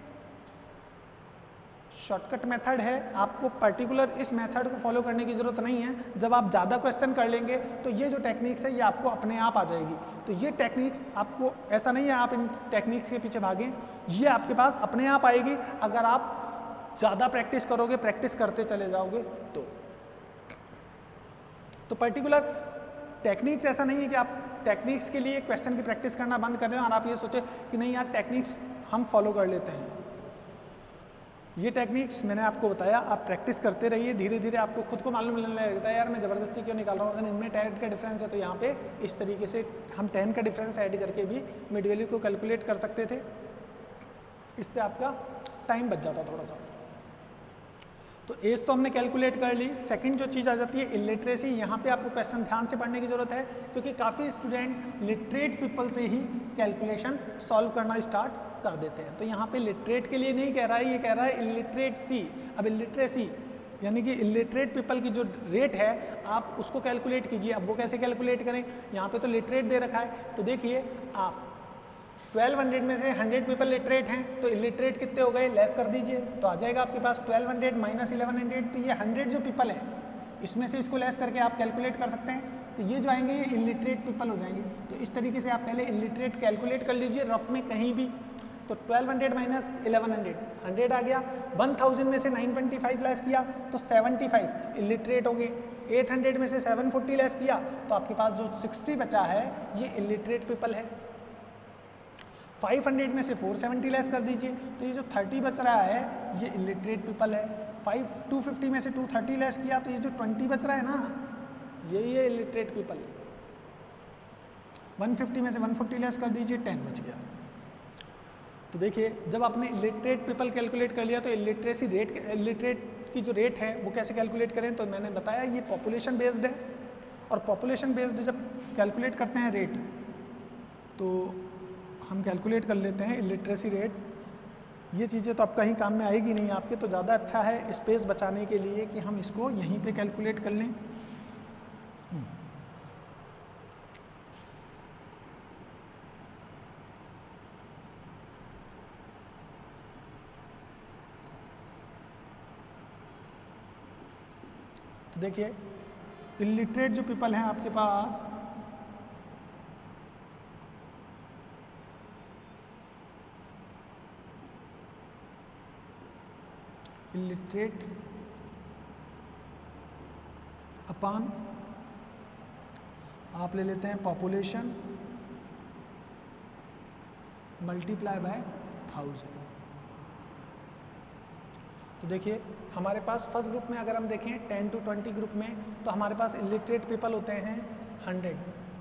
शॉर्टकट मेथड है, आपको पर्टिकुलर इस मेथड को फॉलो करने की ज़रूरत नहीं है। जब आप ज़्यादा क्वेश्चन कर लेंगे तो ये जो टेक्निक्स है ये आपको अपने आप आ जाएगी। तो ये टेक्निक्स आपको, ऐसा नहीं है आप इन टेक्निक्स के पीछे भागें, ये आपके पास अपने आप आएगी अगर आप ज़्यादा प्रैक्टिस करोगे, प्रैक्टिस करते चले जाओगे तो। तो पर्टिकुलर टेक्निक्स ऐसा नहीं है कि आप टेक्निक्स के लिए क्वेश्चन की प्रैक्टिस करना बंद कर रहे हो और आप ये सोचे कि नहीं यार टेक्निक्स हम फॉलो कर लेते हैं। ये टेक्निक्स मैंने आपको बताया, आप प्रैक्टिस करते रहिए, धीरे धीरे आपको खुद को मालूम मिलने लगता है यार मैं ज़बरदस्ती क्यों निकाल रहा हूँ। अगर इनमें टेन का डिफरेंस है तो यहाँ पे इस तरीके से हम टेन का डिफरेंस ऐड करके भी मिड वैल्यू को कैलकुलेट कर सकते थे, इससे आपका टाइम बच जाता थोड़ा सा। तो एज तो हमने कैलकुलेट कर ली। सेकंड जो चीज़ आ जाती है इलिटरेसी, यहाँ पे आपको क्वेश्चन ध्यान से पढ़ने की ज़रूरत है क्योंकि काफ़ी स्टूडेंट लिटरेट पीपल से ही कैलकुलेशन सॉल्व करना स्टार्ट कर देते हैं। तो यहाँ पे लिटरेट के लिए नहीं कह रहा है, ये कह रहा है इलिटरेसी। अब इलिटरेसी यानी कि इलिटरेट पीपल की जो रेट है आप उसको कैलकुलेट कीजिए। अब वो कैसे कैलकुलेट करें, यहाँ पे तो लिटरेट दे रखा है। तो देखिए आप ट्वेल्व हंड्रेड में से हंड्रेड पीपल लिटरेट हैं तो इलिटरेट कितने हो गए, लेस कर दीजिए तो आ जाएगा आपके पास twelve hundred minus eleven hundred. तो ये हंड्रेड जो पीपल है इसमें से इसको लेस करके आप कैलकुलेट कर सकते हैं। तो ये जो आएंगे ये इलिटरेट पीपल हो जाएंगे। तो इस तरीके से आप पहले इलिटरेट कैलकुलेट कर लीजिए रफ में कहीं भी। तो twelve hundred minus eleven hundred, hundred आ गया। वन थाउजेंड में से नाइन ट्वेंटी फाइव लेस किया तो सेवेंटी फाइव इलिटरेट हो गए। एट हंड्रेड में से सेवन फोर्टी लेस किया तो आपके पास जो सिक्सटी बचा है ये इलिटरेट पीपल है। फाइव हंड्रेड में से फोर सेवेंटी लेस कर दीजिए तो ये जो थर्टी बच रहा है ये इलिटरेट पीपल है। फाइव टू फिफ्टी में से टू थर्टी लेस किया तो ये जो ट्वेंटी बच रहा है ना यही है इलिटरेट पीपल। वन फिफ्टी में से वन फोर्टी लेस कर दीजिए, टेन बच गया। तो देखिए जब आपने इलिटरेट पीपल कैलकुलेट कर लिया तो इलिटरेसी रेट, इलिटरेट की जो रेट है वो कैसे कैलकुलेट करें। तो मैंने बताया ये पॉपुलेशन बेस्ड है और पॉपुलेशन बेस्ड जब कैलकुलेट करते हैं रेट तो हम कैलकुलेट कर लेते हैं इलिटरेसी रेट। ये चीज़ें तो अब कहीं काम में आएगी नहीं आपके, तो ज़्यादा अच्छा है स्पेस बचाने के लिए कि हम इसको यहीं पे कैलकुलेट कर लें। तो देखिए इलिटरेट जो पीपल हैं आपके पास इलिटरेट अपान आप ले लेते हैं पॉपुलेशन मल्टीप्लाई बाय थाउजेंड। तो देखिए हमारे पास फर्स्ट ग्रुप में अगर हम देखें टेन टू ट्वेंटी ग्रुप में तो हमारे पास इलिटरेट पीपल होते हैं hundred.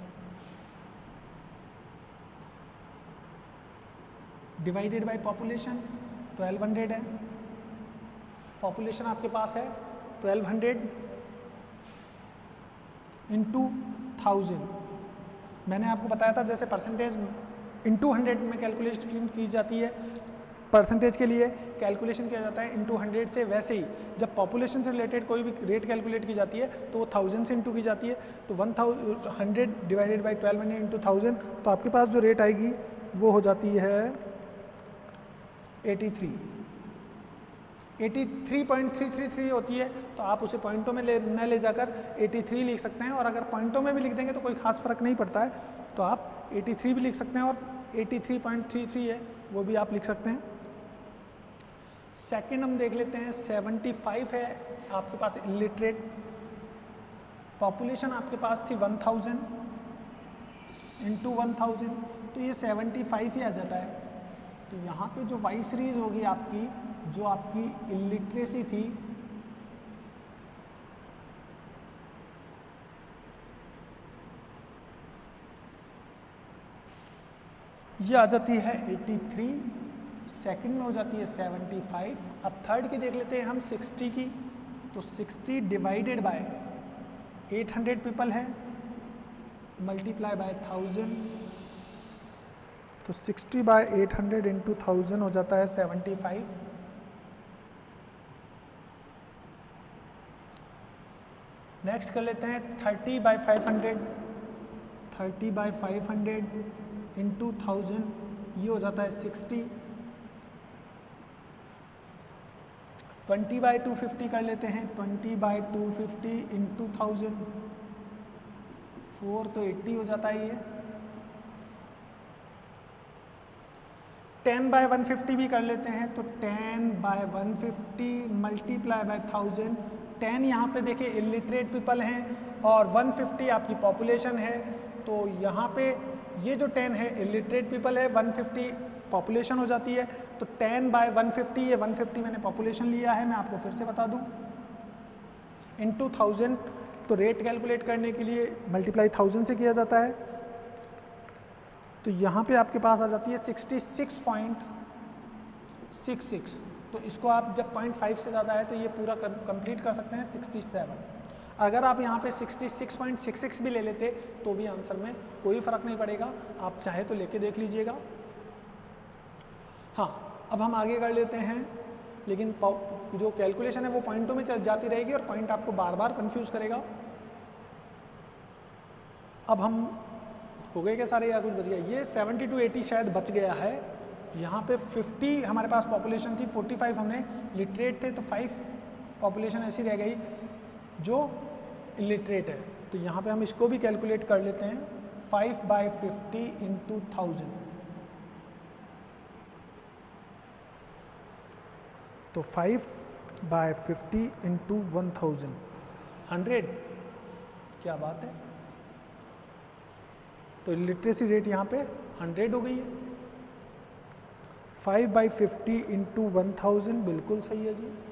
Divided by population twelve hundred है। पॉपुलेशन आपके पास है ट्वेल्व हंड्रेड इंटू थाउजेंड। मैंने आपको बताया था जैसे परसेंटेज इंटू हंड्रेड में कैलकुलेशन की जाती है, परसेंटेज के लिए कैलकुलेशन किया जाता है इंटू हंड्रेड से, वैसे ही जब पॉपुलेशन से रिलेटेड कोई भी रेट कैलकुलेट की जाती है तो वो थाउजेंड से इंटू की जाती है। तो one thousand hundred divided by twelve hundred into thousand तो आपके पास जो रेट आएगी वो हो जाती है एटी थ्री। तिरासी पॉइंट तीन सौ तैंतीस होती है तो आप उसे पॉइंटों में ले न ले जाकर तिरासी लिख सकते हैं, और अगर पॉइंटों में भी लिख देंगे तो कोई खास फर्क नहीं पड़ता है, तो आप तिरासी भी लिख सकते हैं और तिरासी पॉइंट तीन सौ है वो भी आप लिख सकते हैं। सेकंड हम देख लेते हैं, पचहत्तर है आपके पास इलिटरेट, पॉपुलेशन आपके पास थी one thousand into one thousand, तो ये पचहत्तर ही आ जाता है। तो यहाँ पे जो वाई सीरीज होगी आपकी, जो आपकी इलिटरेसी थी ये आ जाती है तिरासी, सेकंड में हो जाती है पचहत्तर। अब थर्ड की देख लेते हैं हम साठ की, तो साठ डिवाइडेड बाय आठ सौ पीपल है, मल्टीप्लाई बाय थाउजेंड, तो साठ बाय आठ सौ इंटू थाउजेंड हो जाता है पचहत्तर। नेक्स्ट कर लेते हैं तीस बाय पाँच सौ, तीस बाय पाँच सौ इंटू थाउजेंड, ये हो जाता है साठ। बीस बाय दो सौ पचास कर लेते हैं, बीस बाय दो सौ पचास इंटू थाउजेंड, फोर तो अस्सी हो जाता है ये। दस बाय एक सौ पचास भी कर लेते हैं, तो दस बाय एक सौ पचास मल्टीप्लाई बाय थाउजेंड, दस यहाँ पे देखिए इलिटरेट पीपल हैं और एक सौ पचास आपकी पॉपुलेशन है, तो यहाँ पे ये जो दस है इलिटरेट पीपल है, एक सौ पचास पॉपुलेशन हो जाती है, तो दस बाय एक सौ पचास, ये एक सौ पचास मैंने पॉपुलेशन लिया है, मैं आपको फिर से बता दूं, इंटू थाउजेंड, तो रेट कैलकुलेट करने के लिए मल्टीप्लाई थाउजेंड से किया जाता है, तो यहाँ पे आपके पास आ जाती है छियासठ पॉइंट सिक्स सिक्स, तो इसको आप जब पॉइंट फाइव से ज़्यादा है तो ये पूरा कंप्लीट कर सकते हैं सड़सठ। अगर आप यहाँ पे छियासठ पॉइंट सिक्स सिक्स भी ले लेते तो भी आंसर में कोई फ़र्क नहीं पड़ेगा, आप चाहे तो लेके देख लीजिएगा। हाँ, अब हम आगे कर लेते हैं, लेकिन जो कैलकुलेशन है वो पॉइंटों में चल जाती रहेगी और पॉइंट आपको बार बार कंफ्यूज करेगा। अब हम हो गए क्या सारे या कुछ बच गया? ये सेवेंटी टू एटी शायद बच गया है। यहाँ पे फिफ्टी हमारे पास पॉपुलेशन थी, फोर्टी फाइव हमने लिटरेट थे, तो फाइव पॉपुलेशन ऐसी रह गई जो इलिटरेट है। तो यहाँ पे हम इसको भी कैलकुलेट कर लेते हैं, five by fifty into thousand, तो five by fifty into one thousand, hundred, क्या बात है। तो लिटरेसी रेट यहाँ पे हंड्रेड हो गई है। Five by fifty into one thousand, बिल्कुल सही है जी।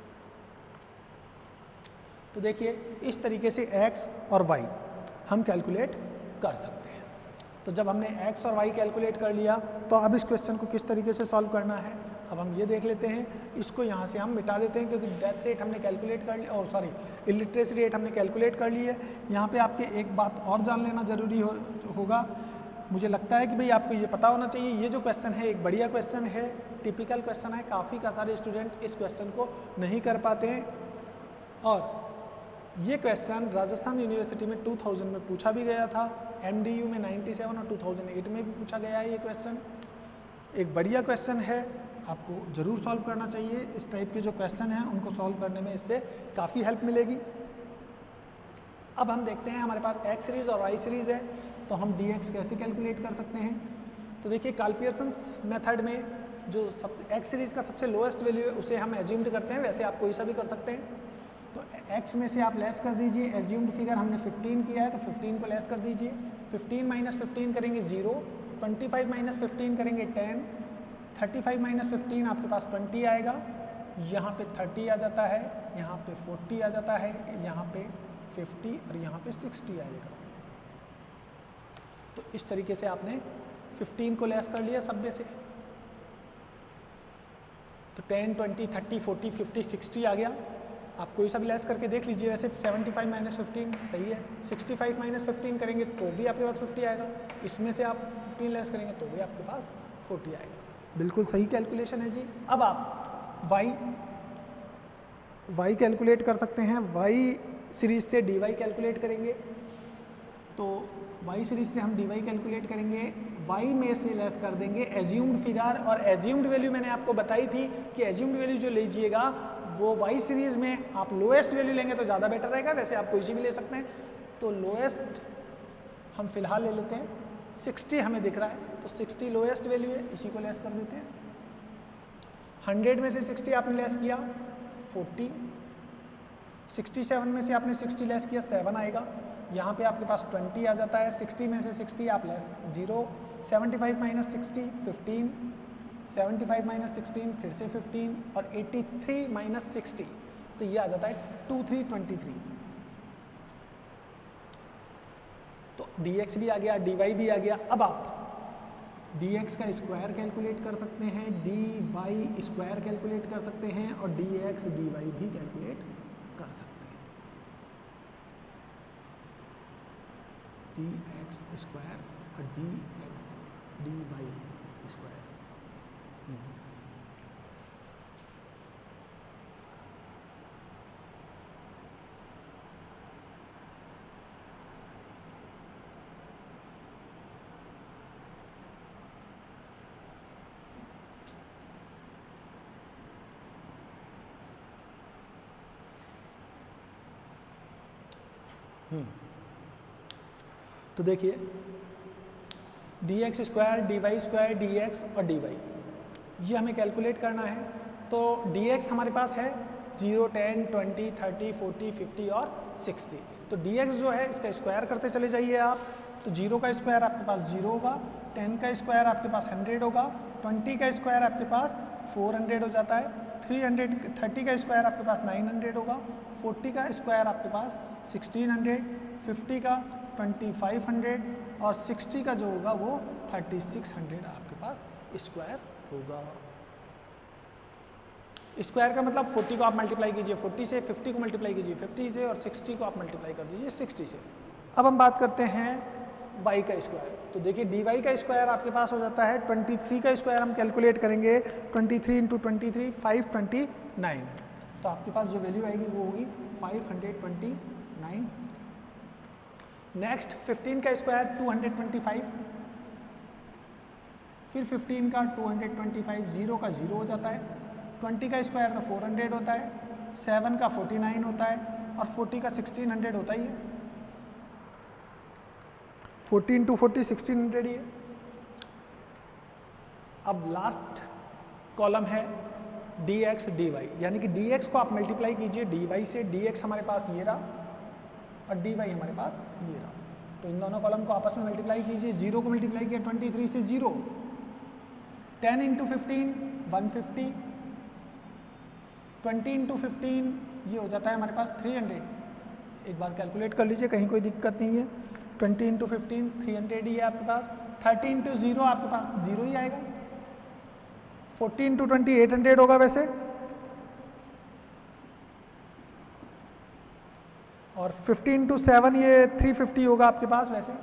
तो देखिए इस तरीके से x और y हम कैलकुलेट कर सकते हैं। तो जब हमने x और y कैलकुलेट कर लिया तो अब इस क्वेश्चन को किस तरीके से सॉल्व करना है अब हम ये देख लेते हैं। इसको यहाँ से हम मिटा देते हैं क्योंकि डेथ रेट हमने कैलकुलेट कर लिया, ओ सॉरी इलिटरेसी रेट हमने कैलकुलेट कर ली है। यहाँ पे आपके एक बात और जान लेना ज़रूरी हो, होगा, मुझे लगता है कि भाई आपको ये पता होना चाहिए, ये जो क्वेश्चन है एक बढ़िया क्वेश्चन है, टिपिकल क्वेश्चन है, काफ़ी का सारे स्टूडेंट इस क्वेश्चन को नहीं कर पाते हैं। और ये क्वेश्चन राजस्थान यूनिवर्सिटी में टू थाउजेंड में पूछा भी गया था, एमडीयू में नाइन्टी सेवन और टू थाउजेंड एट में भी पूछा गया है। ये क्वेश्चन एक बढ़िया क्वेश्चन है, आपको ज़रूर सॉल्व करना चाहिए। इस टाइप के जो क्वेश्चन हैं उनको सॉल्व करने में इससे काफ़ी हेल्प मिलेगी। अब हम देखते हैं, हमारे पास एक्स सीरीज़ और वाई सीरीज़ है, तो हम डी एक्स कैसे कैलकुलेट कर सकते हैं। तो देखिए कार्ल-पियर्सन मेथड में जो सब एक्स सीरीज़ का सबसे लोएस्ट वैल्यू है उसे हम एज्यूम्ड करते हैं, वैसे आप कोई सा भी कर सकते हैं। तो x में से आप लेस कर दीजिए, एज्यूम्ड फिगर हमने फिफ्टीन किया है तो फिफ्टीन को लेस कर दीजिए, फिफ्टीन माइनस फिफ्टीन करेंगे zero, twenty five minus fifteen करेंगे ten, thirty five minus fifteen आपके पास ट्वेंटी आएगा, यहाँ पे थर्टी आ जाता है, यहाँ पे फोर्टी आ जाता है, यहाँ पे फिफ्टी और यहाँ पे सिक्सटी आएगा। तो इस तरीके से आपने फिफ्टीन को लेस कर लिया सब में से, तो ten, twenty, thirty, forty, fifty, sixty आ गया। आप कोई सा भी लेस करके देख लीजिए, वैसे सेवेंटी फाइव माइनस फिफ्टीन सही है, सिक्सटी फाइव माइनस फिफ्टीन करेंगे तो भी आपके पास फिफ्टी आएगा, इसमें से आप फिफ्टीन लेस करेंगे तो भी आपके पास फोर्टी आएगा। बिल्कुल सही कैलकुलेशन है जी। अब आप y y कैलकुलेट कर सकते हैं, y सीरीज से dy कैलकुलेट करेंगे। तो y सीरीज से हम dy कैलकुलेट करेंगे, y में से लेस कर देंगे एज्यूम्ड फिगर, और एज्यूम्ड वैल्यू मैंने आपको बताई थी कि एज्यूम्ड वैल्यू जो लीजिएगा वो y सीरीज में आप लोएस्ट वैल्यू लेंगे तो ज़्यादा बेटर रहेगा, वैसे आप कोई सी भी ले सकते हैं। तो लोएस्ट हम फिलहाल ले लेते हैं, साठ हमें दिख रहा है तो साठ लोएस्ट वैल्यू है, इसी को लेस कर देते हैं। हंड्रेड में से साठ आपने लेस किया चालीस, सड़सठ में से आपने साठ लेस किया सेवन आएगा, यहाँ पे आपके पास बीस आ जाता है। साठ में से साठ आप लेस जीरो, पचहत्तर माइनस साठ पंद्रह, पचहत्तर माइनस सोलह फिर से पंद्रह और तिरासी माइनस साठ, तो ये आ जाता है तेईस तेईस। तो dx भी आ गया, dy भी आ गया। अब आप dx का स्क्वायर कैलकुलेट कर सकते हैं, dy स्क्वायर कैलकुलेट कर सकते हैं और dx dy भी कैलकुलेट कर सकते हैं। dx स्क्वायर और dx dy स्क्वायर। तो देखिए D X square D Y square D X और डी वाई ये हमें कैलकुलेट करना है। तो डी एक्स हमारे पास है zero, ten, twenty, thirty, forty, fifty और सिक्सटी। तो डी एक्स जो है इसका स्क्वायर करते चले जाइए आप। तो जीरो का स्क्वायर आपके पास जीरो होगा, टेन का स्क्वायर आपके पास हंड्रेड होगा, ट्वेंटी का स्क्वायर आपके पास फोर हंड्रेड हो जाता है, थ्री हंड्रेड थर्टी का स्क्वायर आपके पास नाइन हंड्रेड होगा, फोर्टी का स्क्वायर आपके पास सिक्सटीन हंड्रेड, फिफ्टी का ट्वेंटी फाइव हंड्रेड और सिक्सटी का जो होगा वो थर्टी सिक्स हंड्रेड आपके पास स्क्वायर होगा। स्क्वायर का मतलब फोर्टी को आप मल्टीप्लाई कीजिए फोर्टी से, फिफ्टी को मल्टीप्लाई कीजिए फिफ्टी से और सिक्सटी को आप मल्टीप्लाई कर दीजिए सिक्सटी से। अब हम बात करते हैं y का स्क्वायर। तो देखिए dy का स्क्वायर आपके पास हो जाता है तेईस का स्क्वायर हम कैलकुलेट करेंगे तेईस into twenty three five twenty nine. तो आपके पास जो वैल्यू आएगी वो होगी five hundred twenty nine. Next fifteen का square two hundred twenty five, फिर फिफ्टीन का two hundred twenty five, zero का जीरो हो जाता है, ट्वेंटी का स्क्वायर तो फोर हंड्रेड होता है, सेवन का फोर्टी नाइन होता है और फोर्टी का सिक्सटीन हंड्रेड होता ही है। Forty into forty sixteen hundred ही है। अब लास्ट कॉलम है डी एक्स डी वाई, यानी कि डी एक्स को आप मल्टीप्लाई कीजिए डी वाई से। डी एक्स हमारे पास ये रहा और डी वाई हमारे पास ये रहा। तो इन दोनों कॉलम को आपस में मल्टीप्लाई कीजिए। जीरो को मल्टीप्लाई किया ट्वेंटी थ्री से zero, ten into fifteen one fifty, twenty into fifteen ये हो जाता है हमारे पास थ्री हंड्रेड। एक बार कैलकुलेट कर लीजिए, कहीं कोई दिक्कत नहीं है। Twenty into fifteen three hundred ही है आपके पास। थर्टी इंटू जीरो आपके पास जीरो ही आएगा। Forty into twenty eight hundred होगा वैसे, और फिफ्टी इंटू सेवन ये थ्री फिफ्टी होगा आपके पास वैसे,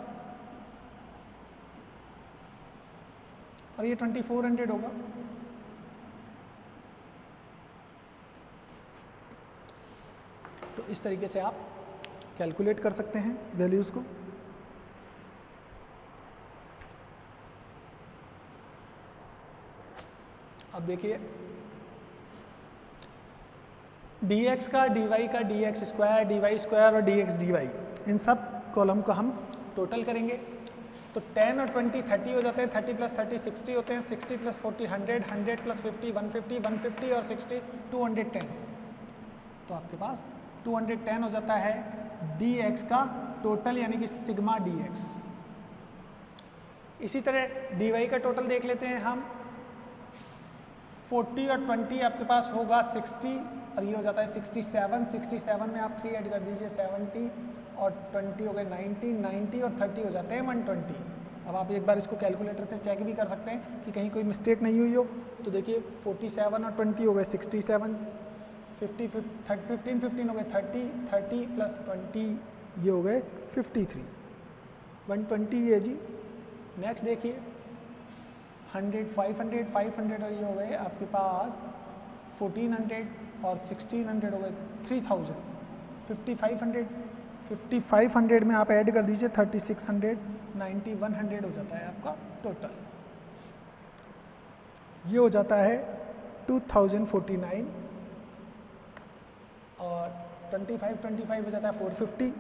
और ये ट्वेंटी फोर हंड्रेड होगा। तो इस तरीके से आप कैलकुलेट कर सकते हैं वैल्यूज़ को। अब देखिए dx का dy का dx स्क्वायर dy स्क्वायर और dx dy इन सब कॉलम को हम टोटल करेंगे। तो टेन और ट्वेंटी थर्टी हो जाते हैं, थर्टी प्लस थर्टी सिक्सटी होते हैं, sixty plus forty hundred, hundred plus fifty one fifty, one fifty और सिक्सटी टू हंड्रेड टेन। तो आपके पास टू हंड्रेड टेन हो जाता है dx का टोटल, यानी कि सिग्मा dx। इसी तरह dy का टोटल देख लेते हैं हम। फोर्टी और ट्वेंटी आपके पास होगा सिक्सटी और ये हो जाता है सिक्सटी सेवन। सिक्सटी सेवन में आप थ्री ऐड कर दीजिए सेवेंटी और ट्वेंटी हो गए नाइन्टी, नाइन्टी और थर्टी हो जाते हैं वन ट्वेंटी। अब आप एक बार इसको कैलकुलेटर से चेक भी कर सकते हैं कि कहीं कोई मिस्टेक नहीं हुई हो। तो देखिए फोर्टी सेवन और ट्वेंटी हो गए sixty seven, fifty fifteen fifteen हो गए थर्टी, थर्टी प्लस ट्वेंटी ये हो गए फिफ्टी थ्री, वन ट्वेंटी ये जी। नेक्स्ट देखिए hundred, five hundred, five hundred और ये हो गए आपके पास फोर्टीन हंड्रेड और सिक्सटीन हंड्रेड हो गए three thousand, fifty five hundred, fifty five hundred में आप ऐड कर दीजिए thirty six hundred ninety one hundred हो जाता है आपका टोटल। ये हो जाता है टू थाउजेंड फोर्टी नाइन और ट्वेंटी फाइव ट्वेंटी फाइव हो जाता है फोर फिफ्टी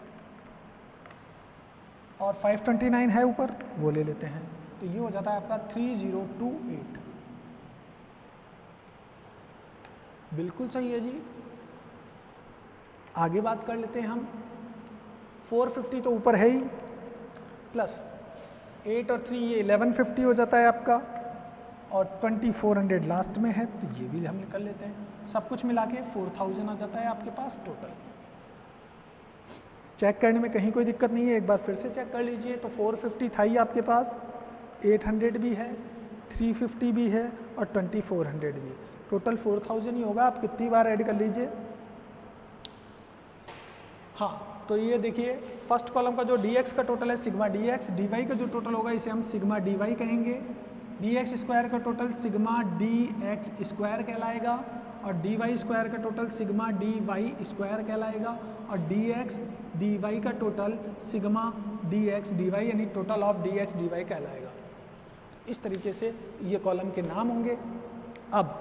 और फाइव ट्वेंटी नाइन है ऊपर, वो ले लेते हैं। तो ये हो जाता है आपका थ्री ज़ीरो टू एट। बिल्कुल सही है जी। आगे बात कर लेते हैं हम। फोर फिफ्टी तो ऊपर है ही, प्लस एट और थ्री ये इलेवन फिफ्टी हो जाता है आपका और ट्वेंटी फोर हंड्रेड लास्ट में है, तो ये भी हम निकल लेते हैं। सब कुछ मिला के फोर थाउजेंड आ जाता है आपके पास टोटल। चेक करने में कहीं कोई दिक्कत नहीं है, एक बार फिर से चेक कर लीजिए। तो फोर फिफ्टी था ही आपके पास, एट हंड्रेड भी है, थ्री फिफ्टी भी है और ट्वेंटी फोर हंड्रेड भी। टोटल फोर थाउजेंड ही होगा। आप कितनी बार ऐड कर लीजिए। हाँ, तो ये देखिए फर्स्ट कॉलम का जो डी एक्स का टोटल है sigma D X, D Y का जो टोटल होगा इसे हम सिग्मा डी वाई कहेंगे। डी एक्स स्क्वायर का total sigma D X square कहलाएगा और डी वाई स्क्वायर का total sigma D Y square कहलाएगा और डी एक्स डी वाई का total sigma D X D Y यानी total of D X D Y कहलाएगा। इस तरीके से ये कॉलम के नाम होंगे। अब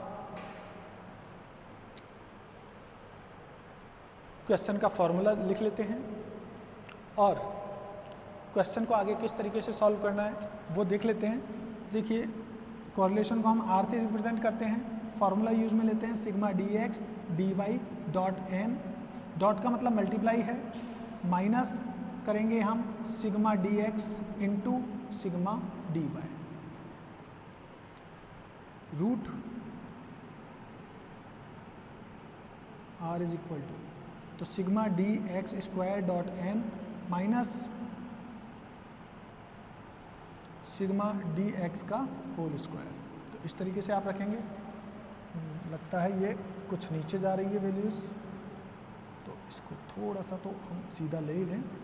क्वेश्चन का फॉर्मूला लिख लेते हैं और क्वेश्चन को आगे किस तरीके से सॉल्व करना है वो देख लेते हैं। देखिए कॉरिलेशन को हम आर से रिप्रेजेंट करते हैं। फार्मूला यूज में लेते हैं sigma D X D Y dot N, dot का मतलब मल्टीप्लाई है, माइनस करेंगे हम sigma D X into sigma D Y, root R is equal to, तो sigma D X square dot N minus sigma D X का होल स्क्वायर। तो इस तरीके से आप रखेंगे। लगता है ये कुछ नीचे जा रही है वैल्यूज़, तो इसको थोड़ा सा तो हम सीधा ले ही लें।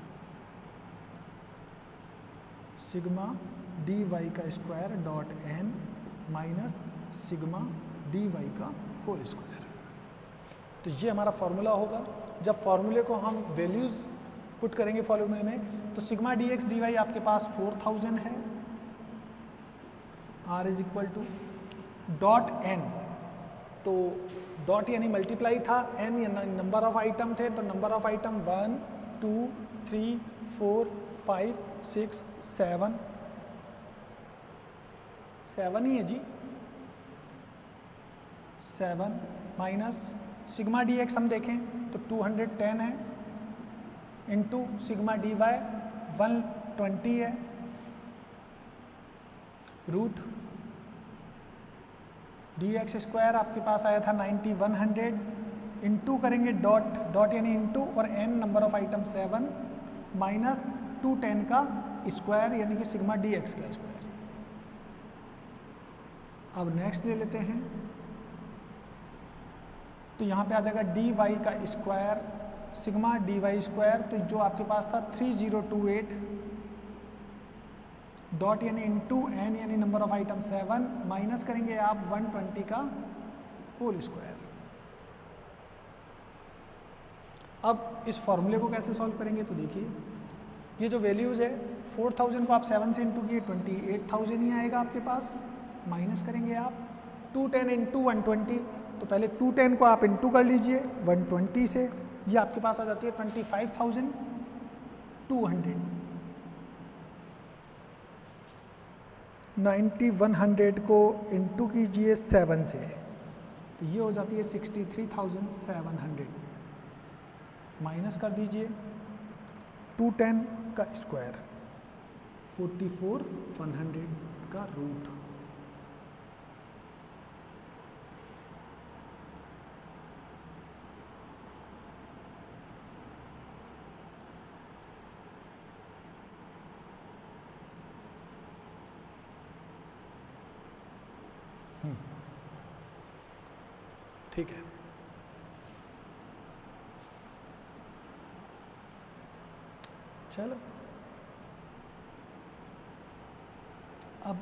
सिग्मा डी वाई का square dot N minus sigma D Y का होल स्क्वायर। तो ये हमारा फॉर्मूला होगा। जब फॉर्मूले को हम वैल्यूज़ पुट करेंगे फॉर्मूले में, तो sigma D X D Y आपके पास फोर थाउजेंड है, R is equal to dot N, तो डॉट यानी मल्टीप्लाई था, एन यानी नंबर ऑफ आइटम थे, तो number of item one two three four five six seven, seven ही है जी, seven minus sigma D X हम देखें तो टू हंड्रेड टेन है into sigma D Y one twenty है, रूट डी एक्स स्क्वायर आपके पास आया था नाइन्टी वन हंड्रेड, इंटू करेंगे डॉट, डॉट यानी इंटू और N number of item seven minus two ten का स्क्वायर यानी कि सिग्मा डी एक्स का स्क्वायर। अब नेक्स्ट ले लेते हैं, तो यहाँ पे आ जाएगा डी वाई का square sigma D Y square, तो जो आपके पास था three zero two eight, dot यानी इंटू एन यानी number of item seven minus करेंगे आप वन ट्वेंटी का होल स्क्वायर। अब इस फॉर्मूले को कैसे सॉल्व करेंगे, तो देखिए ये जो वैल्यूज़ है फोर थाउजेंड को आप सेवन से इंटू किए ट्वेंटी एट थाउजेंड ही आएगा आपके पास, माइनस करेंगे आप two ten into one twenty, तो पहले टू टेन को आप इंटू कर लीजिए वन ट्वेंटी से, ये आपके पास आ जाती है twenty five thousand two hundred, ninety one hundred को इंटू कीजिए सेवन से, तो ये हो जाती है sixty three thousand seven hundred, minus कर दीजिए टू टेन का square forty four one hundred का रूट, ठीक है। चलो अब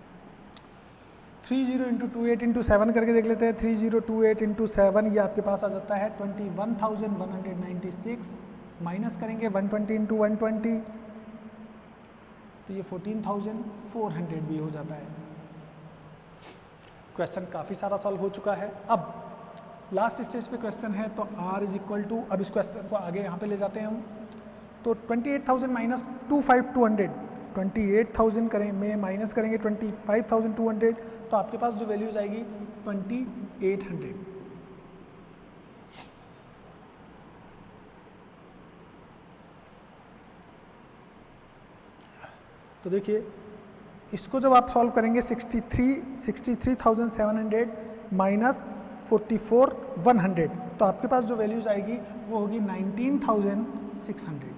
three zero into two eight into seven करके देख लेते हैं। Three zero two eight into seven ये आपके पास आ जाता है twenty one thousand one hundred ninety six, minus करेंगे one twenty into one twenty, तो ये फोर्टीन थाउजेंड फोर हंड्रेड भी हो जाता है। क्वेश्चन काफ़ी सारा सॉल्व हो चुका है। अब लास्ट स्टेज पे क्वेश्चन है, तो r इज इक्वल टू, अब इस क्वेश्चन को आगे यहाँ पे ले जाते हैं हम। तो twenty eight thousand minus two five two hundred, twenty eight thousand करें में माइनस करेंगे twenty five thousand two hundred, तो आपके पास जो वैल्यूज आएगी ट्वेंटी एट हंड्रेड। तो देखिए इसको जब आप सॉल्व करेंगे sixty three sixty three thousand seven hundred minus forty four one hundred, तो आपके पास जो वैल्यूज आएगी वो होगी नाइनटीन थाउजेंड सिक्स हंड्रेड।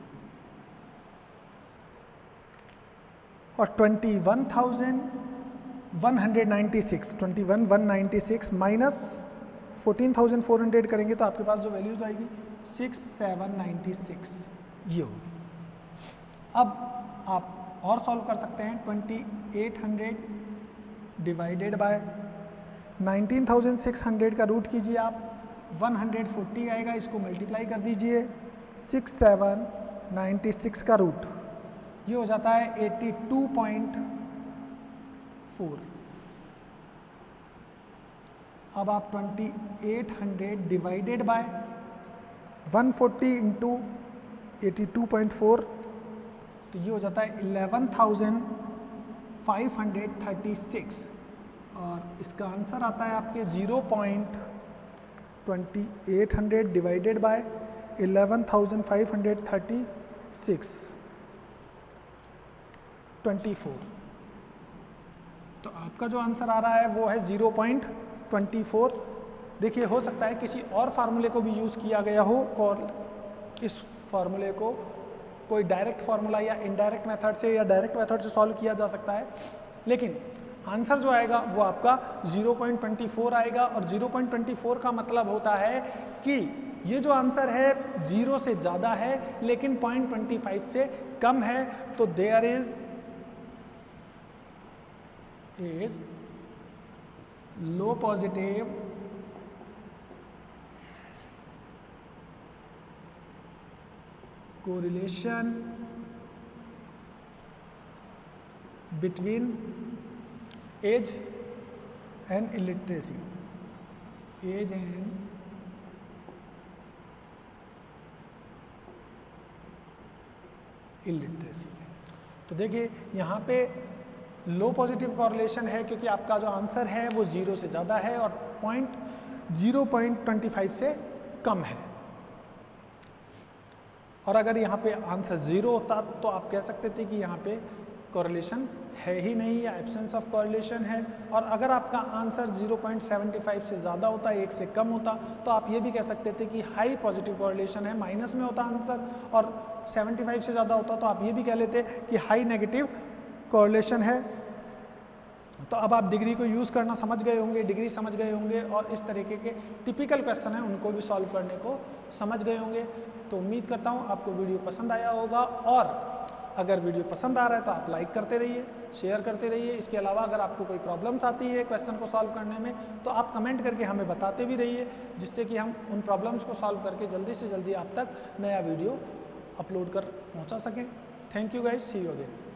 और twenty one thousand one hundred ninety six, twenty one one ninety six minus fourteen thousand four hundred करेंगे तो आपके पास जो वैल्यूज आएगी सिक्स सेवन नाइन्टी सिक्स, ये होगी। अब आप और सॉल्व कर सकते हैं, twenty eight hundred divided by nineteen thousand six hundred का रूट कीजिए आप, वन हंड्रेड फोर्टी आएगा, इसको मल्टीप्लाई कर दीजिए सिक्स सेवन नाइन्टी सिक्स का रूट, ये हो जाता है एटी टू पॉइंट फोर। अब आप twenty eight hundred divided by one forty into eighty two point four, तो ये हो जाता है eleven thousand five hundred thirty six, और इसका आंसर आता है आपके zero point twenty eight hundred divided by eleven thousand five hundred thirty six, twenty four. तो आपका जो आंसर आ रहा है वो है ज़ीरो पॉइंट ट्वेंटी फोर। देखिए हो सकता है किसी और फार्मूले को भी यूज़ किया गया हो और इस फार्मूले को कोई डायरेक्ट फार्मूला या इनडायरेक्ट मेथड से या डायरेक्ट मेथड से सॉल्व किया जा सकता है, लेकिन आंसर जो आएगा वो आपका ज़ीरो पॉइंट टू फोर आएगा। और ज़ीरो पॉइंट टू फोर का मतलब होता है कि ये जो आंसर है जीरो से ज़्यादा है लेकिन पॉइंट ट्वेंटी फाइव से कम है, तो there is is low positive correlation between age and illiteracy, age and illiteracy। तो देखिए यहाँ पे लो पॉजिटिव कॉरिलेशन है क्योंकि आपका जो आंसर है वो जीरो से ज़्यादा है और point zero point twenty five से कम है। और अगर यहाँ पे आंसर ज़ीरो होता तो आप कह सकते थे कि यहाँ पे कॉरिलेशन है ही नहीं या एब्सेंस ऑफ कॉरिलेशन है। और अगर आपका answer zero point seven five से ज़्यादा होता, एक से कम होता, तो आप ये भी कह सकते थे कि हाई पॉजिटिव कॉरिलेशन है, माइनस में होता आंसर, और सेवेंटी फाइव से ज़्यादा होता तो आप ये भी कह लेते कि हाई नेगेटिव कॉरिलेशन है। तो अब आप डिग्री को यूज़ करना समझ गए होंगे, डिग्री समझ गए होंगे और इस तरीके के टिपिकल क्वेश्चन हैं उनको भी सॉल्व करने को समझ गए होंगे। तो उम्मीद करता हूँ आपको वीडियो पसंद आया होगा, और अगर वीडियो पसंद आ रहा है तो आप लाइक करते रहिए, शेयर करते रहिए। इसके अलावा अगर आपको कोई प्रॉब्लम्स आती है क्वेश्चन को सॉल्व करने में तो आप कमेंट करके हमें बताते भी रहिए, जिससे कि हम उन प्रॉब्लम्स को सॉल्व करके जल्दी से जल्दी आप तक नया वीडियो अपलोड कर पहुँचा सकें। Thank you guys, see you again.